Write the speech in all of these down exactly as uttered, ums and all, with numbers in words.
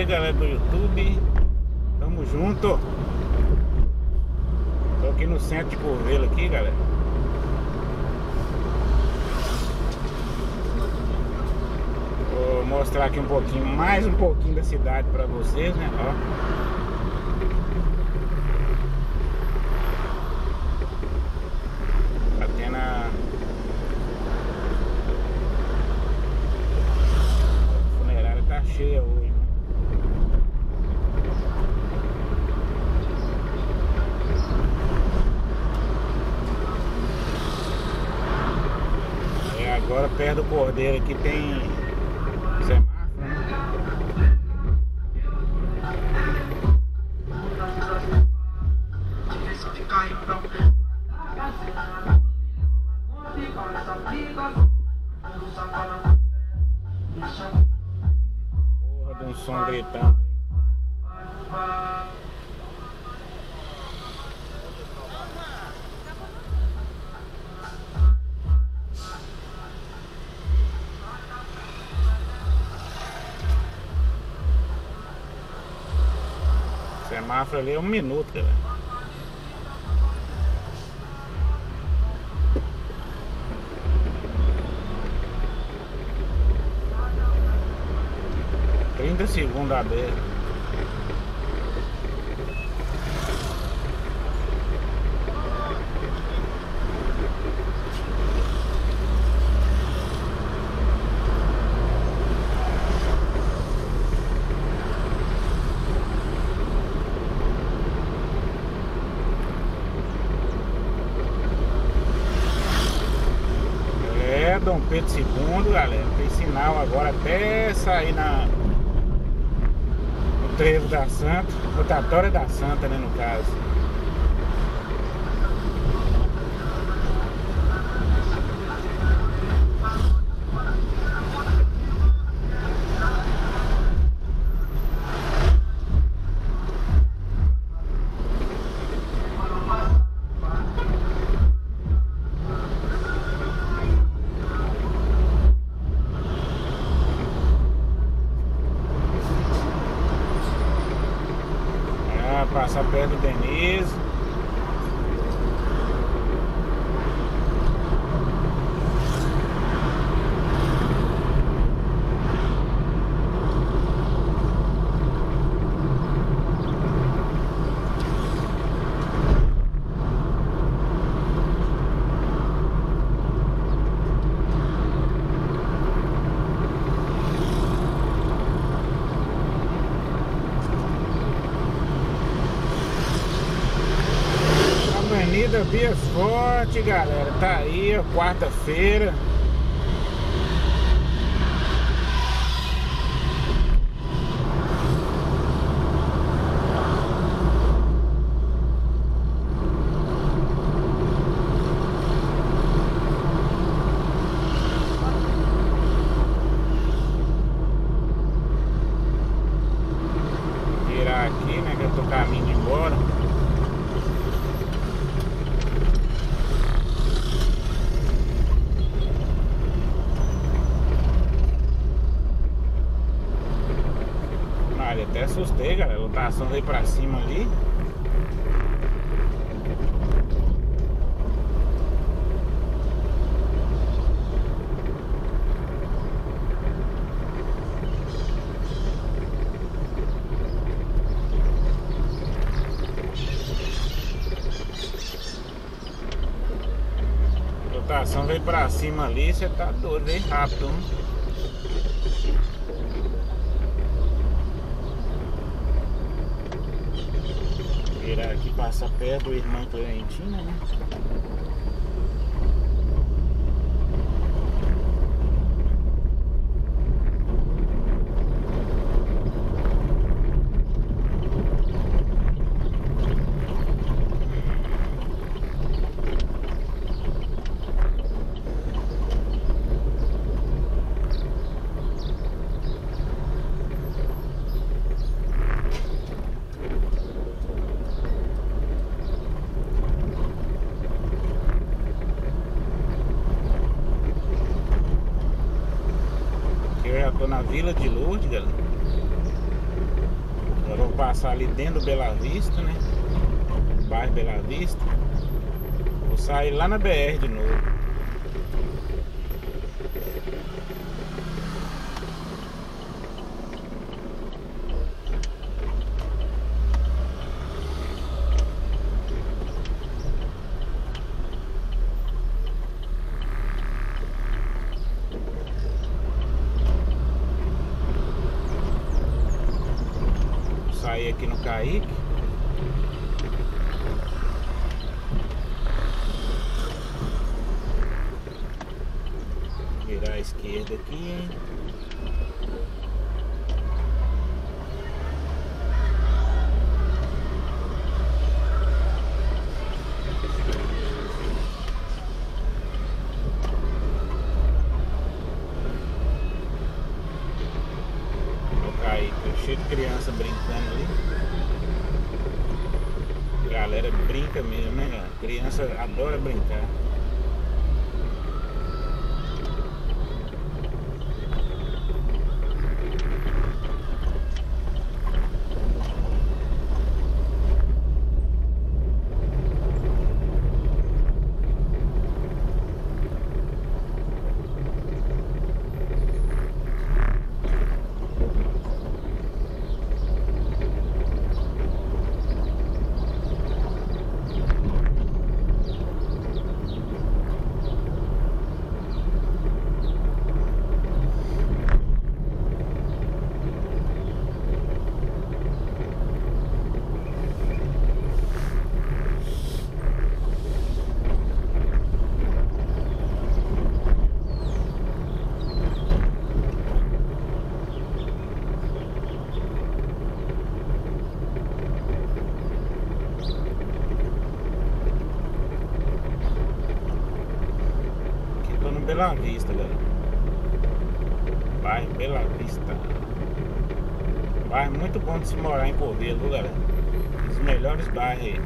aí, galera do YouTube. Tamo junto. Tô aqui no centro de Curvelo aqui, galera. Vou mostrar aqui um pouquinho, mais um pouquinho da cidade pra vocês, né? Ó. Tá tendo a... a funerária tá cheia hoje, né? É, agora perto do Cordeiro aqui tem semáforo, né? Porra de um som gritando. Semáforo ali é um minuto, galera. trinta segundos aberto. É Dom Pedro segundo, galera. Tem sinal agora até sair na no trevo da Santa, rotatória da Santa, né, no caso. Passar perto do Denise. Avenida Vias Forte, galera, tá aí, quarta-feira. Virar aqui, né, que eu tô caminho de embora. Até assustei, galera. A lotação veio pra cima ali. A lotação veio pra cima ali. Você tá doido, veio rápido, hein? Virar aqui, passar perto do Irmã Clementina, né? Tô na Vila de Lourdes, galera. vou passar ali dentro do Bela Vista, né? Bairro Bela Vista. Vou sair lá na B R de novo. Sair aqui no Caique. Virar à esquerda aqui. Cheio de criança brincando ali. A galera brinca mesmo, né, galera? Criança adora brincar. Bela Vista, galera. Bairro Bela Vista. Bairro muito bom de se morar em Cordeiro, viu, galera? Um dos melhores bairros aí.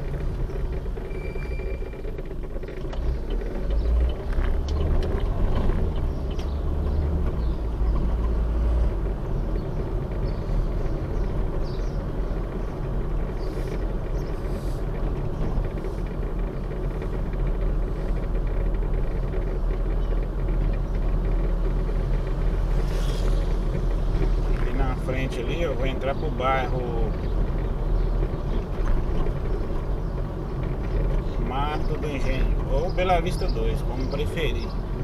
Ali eu vou entrar pro bairro Mato do Engenho ou Bela Vista dois, como preferir.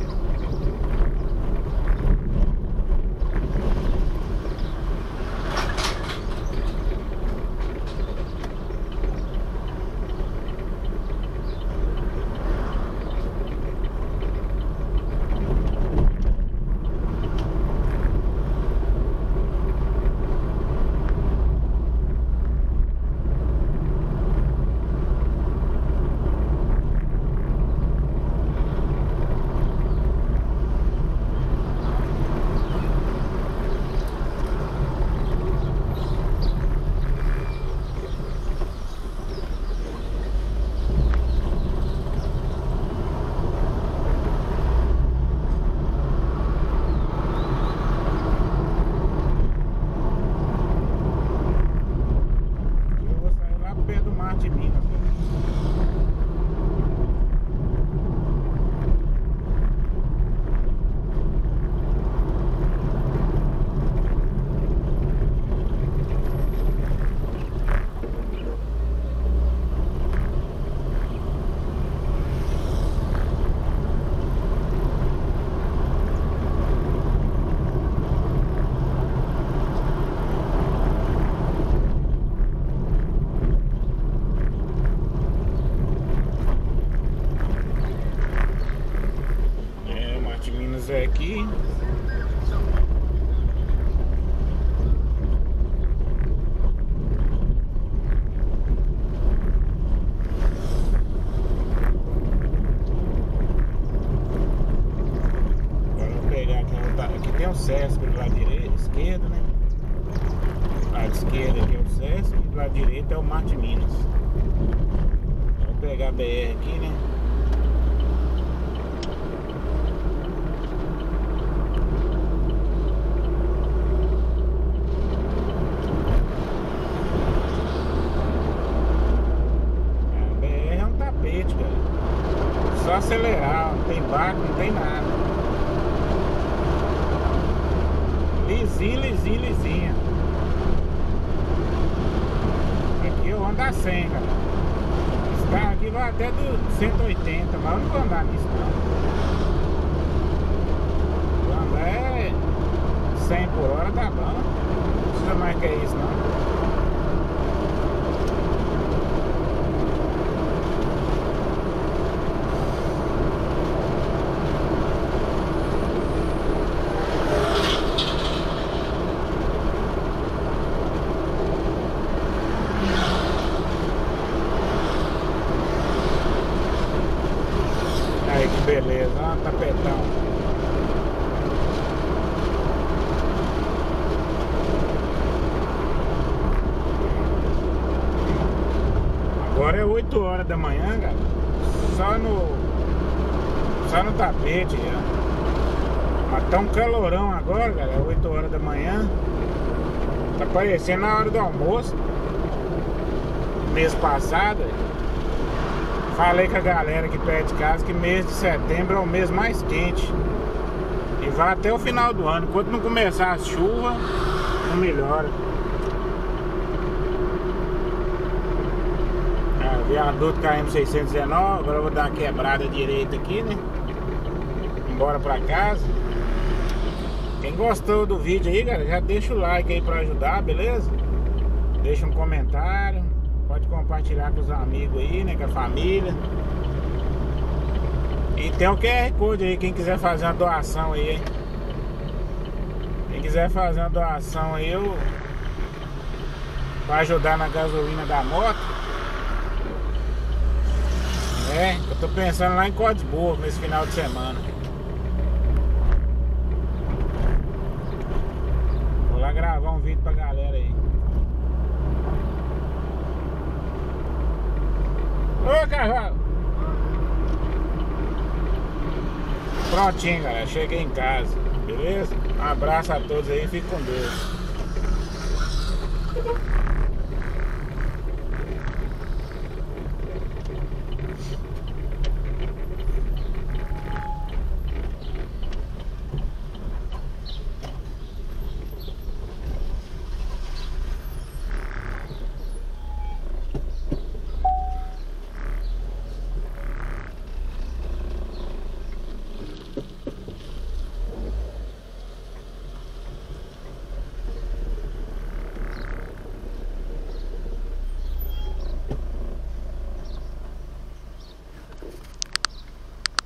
É aqui. Agora eu vou pegar aqui, aqui tem o Sesc do lado direito, esquerdo, né? Do lado esquerdo aqui é o Sesc, do lado direito é o Mar de Minas. Vou pegar a B R aqui, né? só acelerar, não tem barco, não tem nada. Lisinho, lisinho, lisinho. Aqui eu ando a cem, cara. Esse carro aqui vai até do cento e oitenta, mas eu não vou andar nisso não. Vou andar é cem por hora, tá bom. Não precisa mais que isso não. Aí que beleza, ó, tapetão. Agora é oito horas da manhã, cara. Só no Só no tapete já. Mas tá um calorão agora, cara. É oito horas da manhã. Tá parecendo na hora do almoço. Mês passado falei com a galera aqui perto de casa que mês de setembro é o mês mais quente. E vai até o final do ano. Enquanto não começar a chuva, não melhora. É, viaduto K M seiscentos e dezenove. Agora eu vou dar uma quebrada direita aqui, né? Embora pra casa. Quem gostou do vídeo aí, galera, já deixa o like aí pra ajudar, beleza? Deixa um comentário. Pode compartilhar com os amigos aí, né? Com a família. E tem o Q R Code aí, quem quiser fazer uma doação aí. Quem quiser fazer uma doação aí, eu... pra ajudar na gasolina da moto. É, eu tô pensando lá em Código nesse final de semana. Vou lá gravar um vídeo pra galera aí. Ô, cavalo! Prontinho, galera. Cheguei em casa. Beleza? Um abraço a todos aí. Fique com Deus.